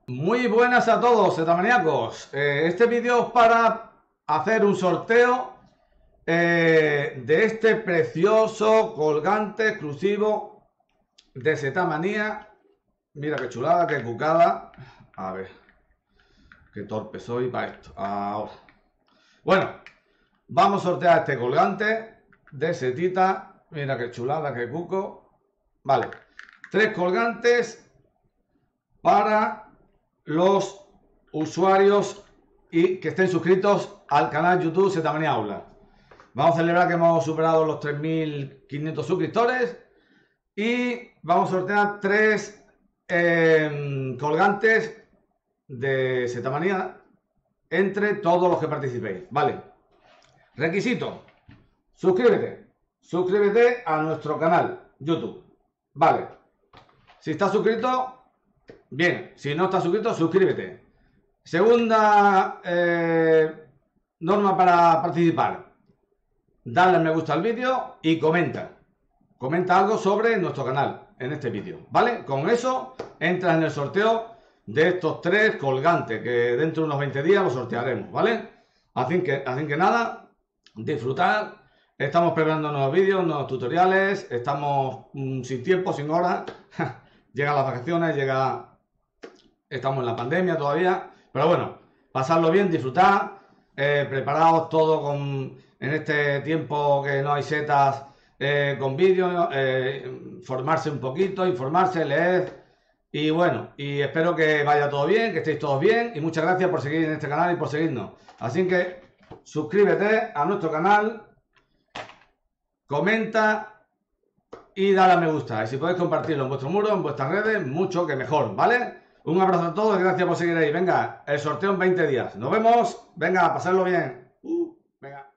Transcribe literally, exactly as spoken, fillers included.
Muy buenas a todos, zetamaníacos. Eh, este vídeo es para hacer un sorteo eh, de este precioso colgante exclusivo de Zetamanía. Mira qué chulada, qué cucada. A ver, qué torpe soy para esto. Ahora. Bueno, vamos a sortear este colgante de setita. Mira qué chulada, qué cuco. Vale, tres colgantes para los usuarios y que estén suscritos al canal YouTube Zetamanía Aula. Vamos a celebrar que hemos superado los tres mil quinientos suscriptores y vamos a sortear tres eh, colgantes de Zetamanía entre todos los que participéis. Vale. Requisito: suscríbete. Suscríbete a nuestro canal YouTube. Vale. Si estás suscrito, bien. Si no estás suscrito, suscríbete. Segunda eh, norma para participar: dale al me gusta al vídeo y comenta. Comenta algo sobre nuestro canal en este vídeo, ¿vale? Con eso entras en el sorteo de estos tres colgantes que dentro de unos veinte días los sortearemos, ¿vale? Así que, así que nada, disfrutar. Estamos preparando nuevos vídeos, nuevos tutoriales. Estamos mmm, sin tiempo, sin horas. Llegan las vacaciones, llega... Estamos en la pandemia todavía. Pero bueno, pasarlo bien, disfrutar. Eh, preparados todo con... En este tiempo que no hay setas, eh, con vídeos, eh, formarse un poquito, informarse, leer. Y bueno, y espero que vaya todo bien, que estéis todos bien. Y muchas gracias por seguir en este canal y por seguirnos. Así que suscríbete a nuestro canal, comenta y dale a me gusta. Y si podéis compartirlo en vuestro muro, en vuestras redes, mucho que mejor, ¿vale? Un abrazo a todos y gracias por seguir ahí. Venga, el sorteo en veinte días. Nos vemos. Venga, pasadlo bien. Uh, venga.